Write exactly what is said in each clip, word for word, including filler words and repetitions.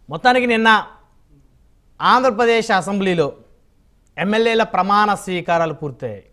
మొత్తానికి నిన్న ఆంధ్రప్రదేశ్ అసెంబ్లీలో ఎమ్మెల్యేల ప్రమాణ స్వీకారాలు పూర్తయ్యాయి.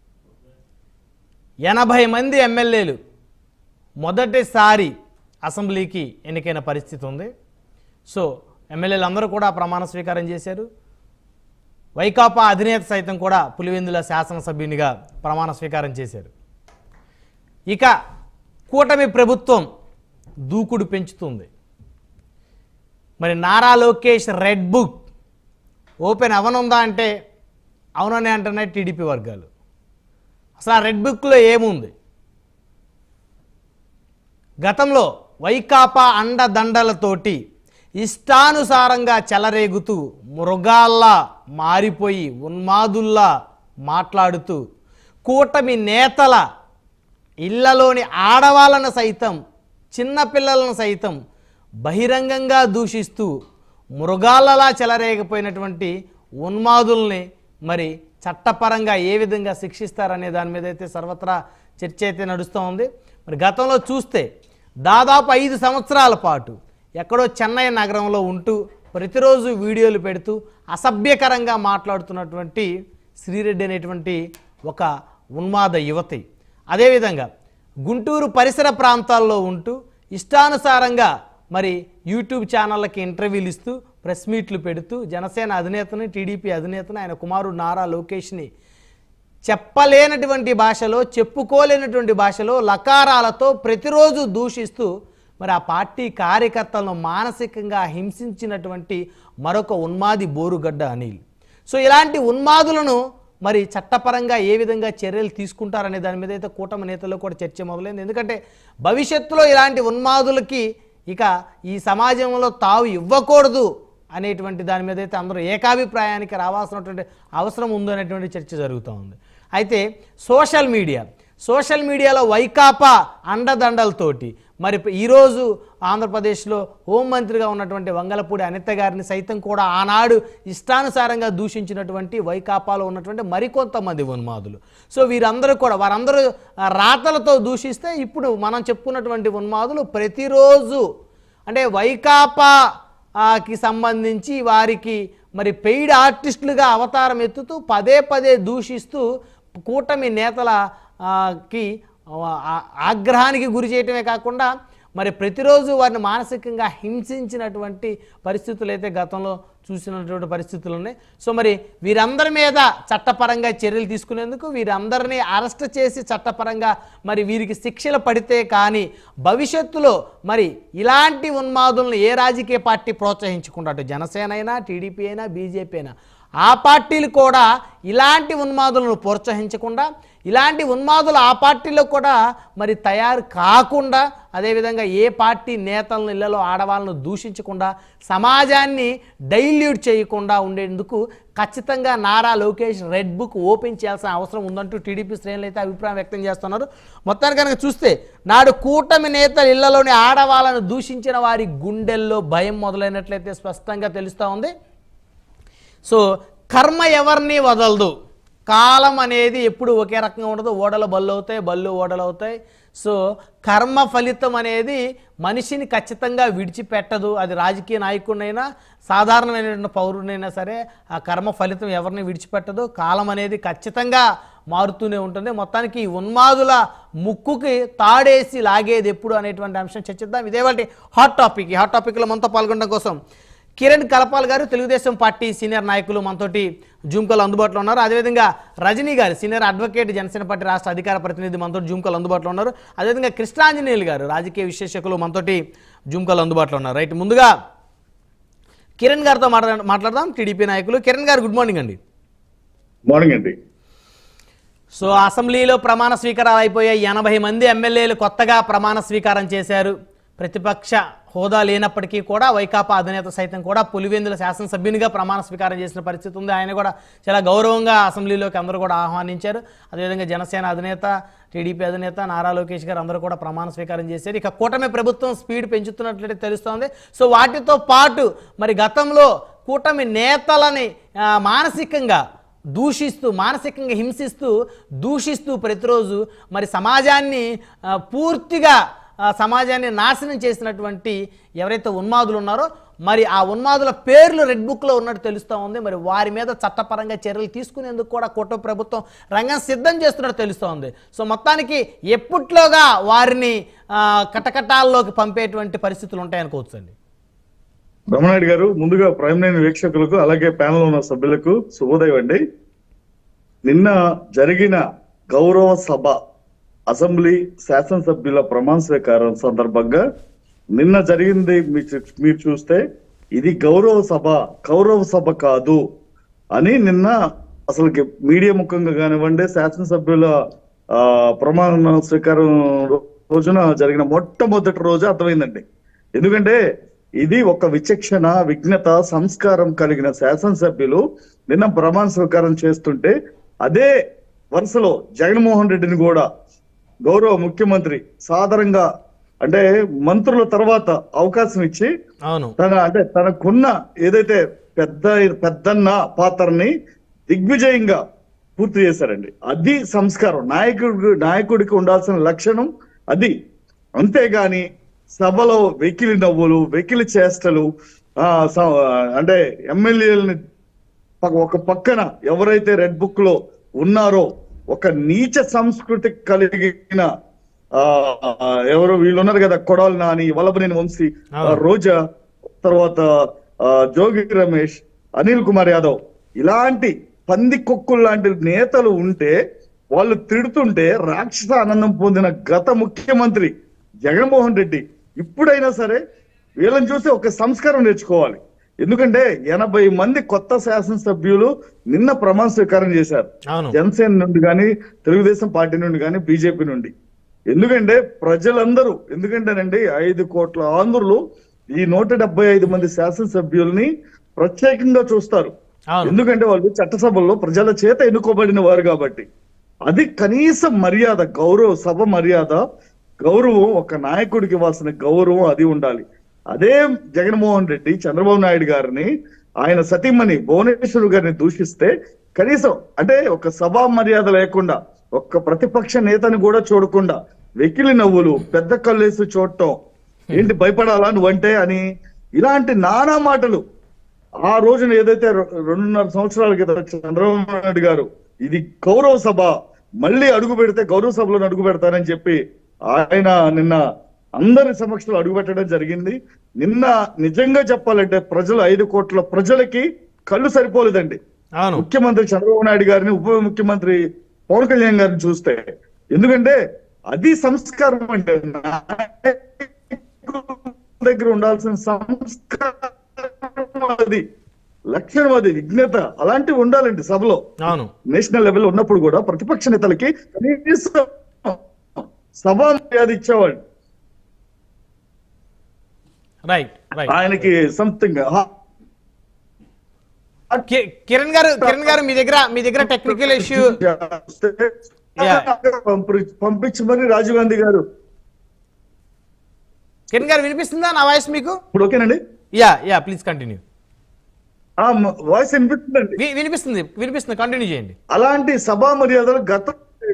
ఎనభై మంది ఎమ్మెల్యేలు మొదటిసారి అసెంబ్లీకి ఎన్నికైన పరిస్థితి ఉంది. సో ఎమ్మెల్యేలు అందరూ కూడా ప్రమాణ స్వీకారం చేశారు. వైకాపా అధినేత సైతం కూడా పులివెందుల శాసనసభ్యునిగా ప్రమాణ స్వీకారం చేశారు. ఇక కూటమి ప్రభుత్వం దూకుడు పెంచుతుంది. మరి Nara Lokesh red book open అవనుందా అంటే అవునని అంటున్నాయి టీడీపీ వర్గాలు. అసలు ఆ రెడ్ బుక్లో ఏముంది? గతంలో వైకాపా అండదండలతోటి ఇష్టానుసారంగా చెలరేగుతూ మృగాల్లా మారిపోయి ఉన్మాదుల్లా మాట్లాడుతూ కూటమి నేతల ఇళ్లలోని ఆడవాళ్ళను సైతం చిన్నపిల్లలను సైతం బహిరంగంగా దూషిస్తూ మృగాలలా చెలరేగిపోయినటువంటి ఉన్మాదుల్ని మరి చట్టపరంగా ఏ విధంగా శిక్షిస్తారనే దాని మీద అయితే సర్వత్రా చర్చ అయితే నడుస్తూ ఉంది. మరి గతంలో చూస్తే దాదాపు ఐదు సంవత్సరాల పాటు ఎక్కడో చెన్నై నగరంలో ఉంటూ ప్రతిరోజు వీడియోలు పెడుతూ అసభ్యకరంగా మాట్లాడుతున్నటువంటి శ్రీరెడ్డి అనేటువంటి ఒక ఉన్మాద యువతి, అదేవిధంగా గుంటూరు పరిసర ప్రాంతాల్లో ఉంటూ ఇష్టానుసారంగా మరి యూట్యూబ్ ఛానళ్ళకి ఇంటర్వ్యూలు ఇస్తూ ప్రెస్ మీట్లు పెడుతూ జనసేన అధినేతని టీడీపీ అధినేతని ఆయన కుమారుడు నారా లోకేష్ని చెప్పలేనటువంటి భాషలో చెప్పుకోలేనటువంటి భాషలో లకారాలతో ప్రతిరోజు దూషిస్తూ మరి ఆ పార్టీ కార్యకర్తలను మానసికంగా హింసించినటువంటి మరొక ఉన్మాది బోరుగడ్డ అనిల్. సో ఇలాంటి ఉన్మాదులను మరి చట్టపరంగా ఏ విధంగా చర్యలు తీసుకుంటారనే దాని మీద అయితే కూటమి నేతల్లో కూడా చర్చ మొదలైంది. ఎందుకంటే భవిష్యత్తులో ఇలాంటి ఉన్మాదులకి ఇక ఈ సమాజంలో తావు ఇవ్వకూడదు అనేటువంటి దాని మీద అయితే అందరూ ఏకాభిప్రాయానికి రావాల్సినటువంటి అవసరం ఉందనేటువంటి చర్చ జరుగుతూ ఉంది. అయితే సోషల్ మీడియా సోషల్ మీడియాలో వైకాపా అండదండలతోటి మరి ఈరోజు ఆంధ్రప్రదేశ్లో హోంమంత్రిగా ఉన్నటువంటి వంగలపూడి అనిత గారిని సైతం కూడా ఆనాడు ఇష్టానుసారంగా దూషించినటువంటి వైకాపాలో ఉన్నటువంటి మరికొంతమంది ఉన్మాదులు. సో వీరందరూ కూడా వారందరూ రాతలతో దూషిస్తే ఇప్పుడు మనం చెప్పుకున్నటువంటి ఉన్మాదులు ప్రతిరోజు అంటే వైకాపాకి సంబంధించి వారికి మరి పెయిడ్ ఆర్టిస్టులుగా అవతారం ఎత్తుతూ పదే పదే దూషిస్తూ కూటమి నేతల కి ఆగ్రహానికి గురి చేయటమే కాకుండా మరి ప్రతిరోజు వారిని మానసికంగా హింసించినటువంటి పరిస్థితులు అయితే గతంలో చూసినటువంటి పరిస్థితులు ఉన్నాయి. సో మరి వీరందరి మీద చట్టపరంగా చర్యలు తీసుకునేందుకు వీరందరినీ అరెస్ట్ చేసి చట్టపరంగా మరి వీరికి శిక్షలు పడితే కానీ భవిష్యత్తులో మరి ఇలాంటి ఉన్మాదులను ఏ రాజకీయ పార్టీ ప్రోత్సహించకుండా అటు జనసేన అయినా టీడీపీ అయినా బీజేపీ అయినా ఆ పార్టీలు కూడా ఇలాంటి ఉన్మాదులను ప్రోత్సహించకుండా ఇలాంటి ఉన్మాదులు ఆ పార్టీలో కూడా మరి తయారు కాకుండా అదేవిధంగా ఏ పార్టీ నేతలను ఇళ్లలో ఆడవాళ్ళను దూషించకుండా సమాజాన్ని డైల్యూట్ చేయకుండా ఉండేందుకు ఖచ్చితంగా Nara Lokesh red book open చేయాల్సిన అవసరం ఉందంటూ టీడీపీ శ్రేణులు అయితే అభిప్రాయం వ్యక్తం చేస్తున్నారు. మొత్తానికి కనుక చూస్తే నాడు కూటమి నేతలు ఇళ్లలోని ఆడవాళ్ళను దూషించిన వారి గుండెల్లో భయం మొదలైనట్లయితే స్పష్టంగా తెలుస్తూ ఉంది. సో కర్మ ఎవరిని వదలదు, కాలం అనేది ఎప్పుడు ఒకే రకంగా ఉండదు. ఓడలు బళ్ళు అవుతాయి, బళ్ళు ఓడలు అవుతాయి. సో కర్మ ఫలితం అనేది మనిషిని ఖచ్చితంగా విడిచిపెట్టదు. అది రాజకీయ నాయకుడినైనా సాధారణమైన పౌరునైనా సరే ఆ కర్మ ఫలితం ఎవరిని విడిచిపెట్టదు. కాలం అనేది ఖచ్చితంగా మారుతూనే ఉంటుంది. మొత్తానికి ఉన్మాదుల ముక్కుకి తాడేసి లాగేది ఎప్పుడు అనేటువంటి అంశం చర్చిద్దాం. ఇదేవాటి హాట్ టాపిక్. ఈ హాట్ టాపిక్లో మనతో పాల్గొనడం కోసం కిరణ్ కలపాల్ గారు తెలుగుదేశం పార్టీ సీనియర్ నాయకులు మనతోటి జూమ్ కాల్ అందుబాటులో ఉన్నారు. అదేవిధంగా రజనీ గారు సీనియర్ అడ్వకేట్ జనసేన పార్టీ రాష్ట్ర అధికార ప్రతినిధి మనతోటి జూమ్ కాల్ అందుబాటులో ఉన్నారు. అదేవిధంగా కృష్ణాంజనేయులు గారు రాజకీయ విశ్లేషకులు మనతోటి జూమ్ కాల్ అందుబాటులో ఉన్నారు. రైట్, ముందుగా కిరణ్ గారితో మాట్లా మాట్లాడదాం టీడీపీ నాయకులు. కిరణ్ గారు గుడ్ మార్నింగ్ అండి. మార్నింగ్ అండి. సో అసెంబ్లీలో ప్రమాణ స్వీకారాలు అయిపోయాయి. ఎనభై మంది ఎమ్మెల్యేలు కొత్తగా ప్రమాణ స్వీకారం చేశారు. ప్రతిపక్ష హోదా లేనప్పటికీ కూడా వైకాపా అధినేత సైతం కూడా పులివెందుల శాసనసభ్యునిగా ప్రమాణ స్వీకారం చేసిన పరిస్థితి ఉంది. ఆయన కూడా చాలా గౌరవంగా అసెంబ్లీలోకి అందరూ కూడా ఆహ్వానించారు. అదేవిధంగా జనసేన అధినేత టీడీపీ అధినేత నారా లోకేష్ గారు అందరూ కూడా ప్రమాణ స్వీకారం చేశారు. ఇక కూటమి ప్రభుత్వం స్పీడ్ పెంచుతున్నట్లయితే తెలుస్తోంది. సో వాటితో పాటు మరి గతంలో కూటమి నేతలని మానసికంగా దూషిస్తూ మానసికంగా హింసిస్తూ దూషిస్తూ ప్రతిరోజు మరి సమాజాన్ని పూర్తిగా ఆ, సమాజాన్ని నాశనం చేసినటువంటి ఎవరైతే ఉన్మాదులు ఉన్నారో మరి ఆ ఉన్మాదుల పేర్లు రెడ్ బుక్లో ఉన్నట్టు తెలుస్తూ ఉంది. మరి వారి మీద చట్టపరంగా చర్యలు తీసుకునేందుకు కూడా కుటుంబ ప్రభుత్వం రంగం సిద్ధం చేస్తున్నట్టు తెలుస్తూ ఉంది. సో మొత్తానికి ఎప్పట్లోగా వారిని కటకటాల్లోకి పంపేటువంటి పరిస్థితులు ఉంటాయనుకోవచ్చు అండి. రమణాయుడు గారు, ముందుగా ప్రైమ్ నైన్ వీక్షకులకు అలాగే ప్యానల్ ఉన్న సభ్యులకు శుభోదయం అండి. నిన్న జరిగిన గౌరవ సభ అసెంబ్లీ శాసనసభ్యుల ప్రమాణ స్వీకారం సందర్భంగా నిన్న జరిగింది మీరు చూస్తే ఇది గౌరవ సభ కౌరవ సభ కాదు అని నిన్న అసలు మీడియా ముఖంగా కానివ్వండి శాసనసభ్యుల ఆ ప్రమాణ స్వీకారం రోజున జరిగిన మొట్టమొదటి రోజు అర్థమైందండి. ఎందుకంటే ఇది ఒక విచక్షణ విజ్ఞత సంస్కారం కలిగిన శాసనసభ్యులు నిన్న ప్రమాణ స్వీకారం చేస్తుంటే అదే వరుసలో జగన్మోహన్ రెడ్డిని కూడా గౌరవ ముఖ్యమంత్రి సాదరంగా అంటే మంత్రుల తర్వాత అవకాశం ఇచ్చి తన అంటే తనకున్న ఏదైతే పెద్ద పెద్దన్న పాత్రని దిగ్విజయంగా పూర్తి చేశారండి. అది సంస్కారం, నాయకుడు నాయకుడికి ఉండాల్సిన లక్షణం అది. అంతేగాని సభలో వెకిలి నవ్వులు వెకిలి చేష్టలు ఆ అంటే ఎమ్మెల్యేలని ఒక పక్కన ఎవరైతే రెడ్ బుక్ లో ఉన్నారో ఒక నీచ సంస్కృతి కలిగిన ఆ ఎవరు వీళ్ళు ఉన్నారు కదా, కొడాలి నాని, వల్లభనేని వంశీ, రోజా, తర్వాత జోగి రమేష్, అనిల్ కుమార్ యాదవ్, ఇలాంటి పంది కొక్కులు లాంటి నేతలు ఉంటే వాళ్ళు తిడుతుంటే రాక్షస ఆనందం పొందిన గత ముఖ్యమంత్రి జగన్మోహన్ రెడ్డి ఇప్పుడైనా సరే వీళ్ళని చూసి ఒక సంస్కారం నేర్చుకోవాలి. ఎందుకంటే ఎనభై మంది కొత్త శాసనసభ్యులు నిన్న ప్రమాణ స్వీకారం చేశారు, జనసేన నుండి కానీ తెలుగుదేశం పార్టీ నుండి కానీ బీజేపీ నుండి. ఎందుకంటే ప్రజలందరూ ఎందుకంటేనండి ఐదు కోట్ల ఆంధ్రులు ఈ నూట డెబ్బై ఐదు మంది శాసనసభ్యుల్ని ప్రత్యేకంగా చూస్తారు. ఎందుకంటే వాళ్ళు చట్టసభల్లో ప్రజల చేత ఎన్నుకోబడిన వారు కాబట్టి. అది కనీస మర్యాద, గౌరవ సభ మర్యాద, గౌరవం, ఒక నాయకుడికి ఇవ్వాల్సిన గౌరవం అది ఉండాలి. అదే జగన్మోహన్ రెడ్డి చంద్రబాబు నాయుడు గారిని ఆయన సతీమణి భువనేశ్వర్ గారిని దూషిస్తే కనీసం అంటే ఒక సభా మర్యాద లేకుండా ఒక్క ప్రతిపక్ష నేతని కూడా చూడకుండా వెకిలి నవ్వులు పెద్ద కళ్ళేసి చూడటం, ఏంటి భయపడాలా నువ్వంటే అని ఇలాంటి నానా మాటలు. ఆ రోజున ఏదైతే రెండున్నర సంవత్సరాల క్రితం చంద్రబాబు నాయుడు గారు ఇది గౌరవ సభ, మళ్ళీ అడుగు పెడితే గౌరవ సభలో అడుగు పెడతానని చెప్పి ఆయన నిన్న అందరి సమక్షంలో అడుగుపెట్టడం జరిగింది. నిన్న నిజంగా చెప్పాలంటే ప్రజలు ఐదు కోట్ల ప్రజలకి కళ్ళు సరిపోలేదండి. ముఖ్యమంత్రి చంద్రబాబు నాయుడు గారిని, ఉప ముఖ్యమంత్రి పవన్ కళ్యాణ్ గారిని చూస్తే. ఎందుకంటే అది సంస్కారం అంటే దగ్గర ఉండాల్సిన సంస్కారం అది, లక్షణం అది, విజ్ఞత అలాంటివి ఉండాలండి సభలో. నేషనల్ లెవెల్ ఉన్నప్పుడు కూడా ప్రతిపక్ష నేతలకి కనీసం సభా మర్యాద ఇచ్చేవాడు. ఆయనకి సంథింగ్ కిరణ్ గారు కిరణ్ గారు మీ దగ్గర మీ దగ్గర టెక్నికల్ ఇష్యూ పంపించమని రాజీవ్ గాంధీ గారు. కిరణ్ గారు వినిపిస్తుందా నా వాయిస్ మీకు? ఇప్పుడు ఓకేనండి? Yeah yeah please continue. Voice వినిపిస్తుందండి? వినిపిస్తుంది వినిపిస్తుంది కంటిన్యూ చేయండి. అలాంటి సభా మర్యాదలు గత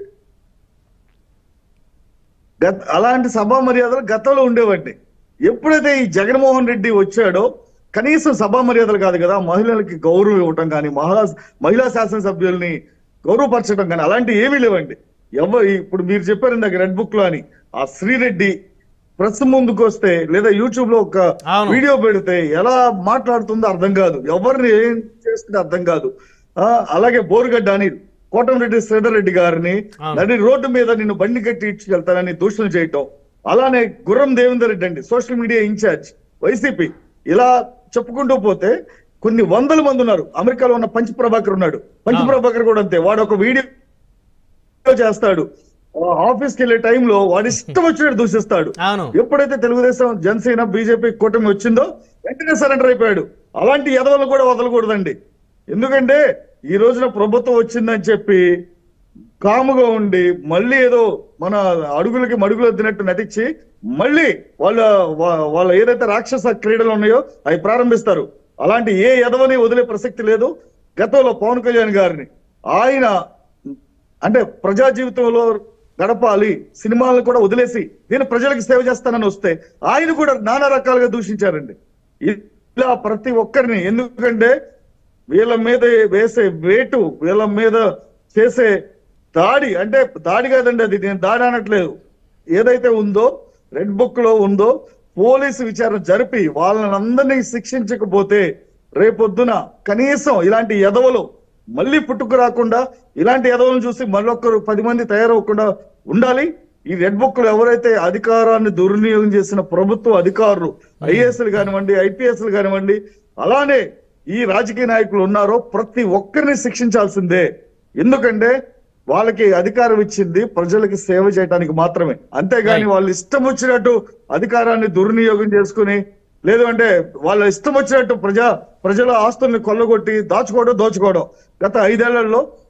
అలాంటి సభా మర్యాదలు గతంలో ఉండేవండి. ఎప్పుడైతే ఈ జగన్మోహన్ రెడ్డి వచ్చాడో కనీసం సభా మర్యాదలు కాదు కదా, మహిళలకి గౌరవం ఇవ్వటం కానీ, మహిళా మహిళా శాసనసభ్యుల్ని గౌరవపరచడం కానీ అలాంటివి ఏమీ లేవండి. ఎవరు ఇప్పుడు మీరు చెప్పారు ఇందాక రెడ్ బుక్ లో అని, ఆ శ్రీరెడ్డి ప్రెస్ ముందుకు వస్తే లేదా యూట్యూబ్ లో ఒక వీడియో పెడితే ఎలా మాట్లాడుతుందో అర్థం కాదు, ఎవరిని ఏం చేస్తుందో అర్థం కాదు. ఆ అలాగే బోరుగడ్డ అనిల్, కోటమిరెడ్డి శ్రీధర్ రెడ్డి గారిని నడి రోడ్డు మీద నిన్ను బండి కట్టి ఇచ్చుకెళ్తానని దూషణలు చేయటం. అలానే గుర్రం దేవేందర్ రెడ్డి అండి, సోషల్ మీడియా ఇన్ఛార్జ్ వైసీపీ. ఇలా చెప్పుకుంటూ పోతే కొన్ని వందల మంది ఉన్నారు. అమెరికాలో ఉన్న పంచ ప్రభాకర్ ఉన్నాడు, పంచ ప్రభాకర్ కూడా అంతే. వాడు ఒక వీడియో చేస్తాడు, ఆఫీస్కి వెళ్ళే టైంలో వాడు ఇష్టం వచ్చినట్టు దూషిస్తాడు. ఎప్పుడైతే తెలుగుదేశం జనసేన బీజేపీ కూటమి వచ్చిందో వెంటనే సరెండర్ అయిపోయాడు. అలాంటి ఎదవలు కూడా వదలకూడదండి. ఎందుకంటే ఈ రోజున ప్రభుత్వం వచ్చిందని చెప్పి కాముగా ఉండి మళ్ళీ ఏదో మన అడుగులకి మడుగులు వద్దినట్టు నటించి మళ్ళీ వాళ్ళ వాళ్ళ ఏదైతే రాక్షస క్రీడలు ఉన్నాయో అవి ప్రారంభిస్తారు. అలాంటి ఏ ఎదవని వదిలే ప్రసక్తి లేదు. గతంలో పవన్ కళ్యాణ్ గారిని ఆయన అంటే ప్రజా జీవితంలో గడపాలి, సినిమాలను కూడా వదిలేసి నేను ప్రజలకు సేవ చేస్తానని వస్తే ఆయన కూడా నానా రకాలుగా దూషించారండి. ఇలా ప్రతి ఒక్కరిని, ఎందుకంటే వీళ్ళ మీద వేసే వేటు, వీళ్ళ మీద చేసే దాడి, అంటే దాడి కాదండి, అది నేను దాడి అనట్లేదు, ఏదైతే ఉందో రెడ్ బుక్ లో ఉందో పోలీసు విచారణ జరిపి వాళ్ళని అందరినీ శిక్షించకపోతే రేపొద్దున కనీసం ఇలాంటి ఎదవలు మళ్ళీ పుట్టుకు రాకుండా, ఇలాంటి ఎదవలను చూసి మళ్ళొక్కరు పది మంది తయారవకుండా ఉండాలి. ఈ రెడ్ బుక్ లో ఎవరైతే అధికారాన్ని దుర్వినియోగం చేసిన ప్రభుత్వ అధికారులు, ఐఏఎస్లు కానివ్వండి, ఐపీఎస్లు కానివ్వండి, అలానే ఈ రాజకీయ నాయకులు ఉన్నారో ప్రతి ఒక్కరిని శిక్షించాల్సిందే. ఎందుకంటే వాళ్ళకి అధికారం ఇచ్చింది ప్రజలకి సేవ చేయడానికి మాత్రమే, అంతేగాని వాళ్ళు ఇష్టం వచ్చినట్టు అధికారాన్ని దుర్వినియోగం చేసుకుని, లేదు అంటే వాళ్ళ ఇష్టం వచ్చినట్టు ప్రజా ప్రజల ఆస్తుల్ని కొల్లగొట్టి దాచుకోవడం దోచుకోవడం గత ఐదేళ్లలో